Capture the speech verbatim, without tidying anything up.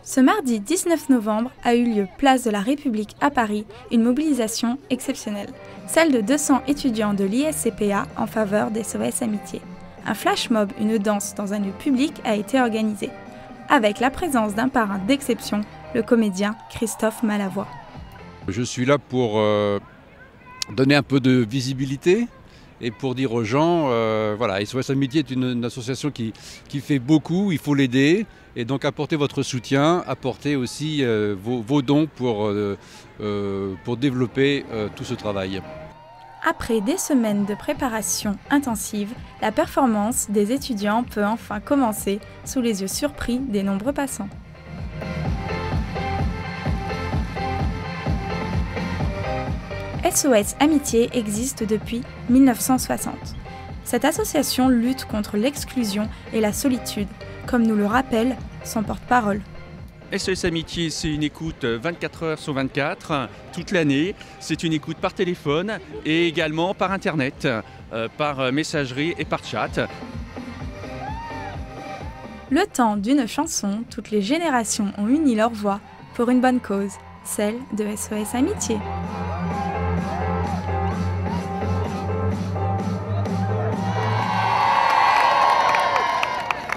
Ce mardi dix-neuf novembre a eu lieu place de la République à Paris une mobilisation exceptionnelle, celle de deux cents étudiants de l'I S C P A en faveur des S O S Amitié. Un flash mob, une danse dans un lieu public a été organisé, avec la présence d'un parrain d'exception, le comédien Christophe Malavoie. Je suis là pour euh, donner un peu de visibilité et pour dire aux gens, euh, voilà, S O S Amitié est une, une association qui, qui fait beaucoup, il faut l'aider. Et donc apportez votre soutien, apportez aussi euh, vos, vos dons pour, euh, euh, pour développer euh, tout ce travail. Après des semaines de préparation intensive, la performance des étudiants peut enfin commencer sous les yeux surpris des nombreux passants. S O S Amitié existe depuis mille neuf cent soixante. Cette association lutte contre l'exclusion et la solitude, comme nous le rappelle son porte-parole. S O S Amitié, c'est une écoute vingt-quatre heures sur vingt-quatre, toute l'année. C'est une écoute par téléphone et également par Internet, euh, par messagerie et par chat. Le temps d'une chanson, toutes les générations ont uni leur voix pour une bonne cause, celle de S O S Amitié.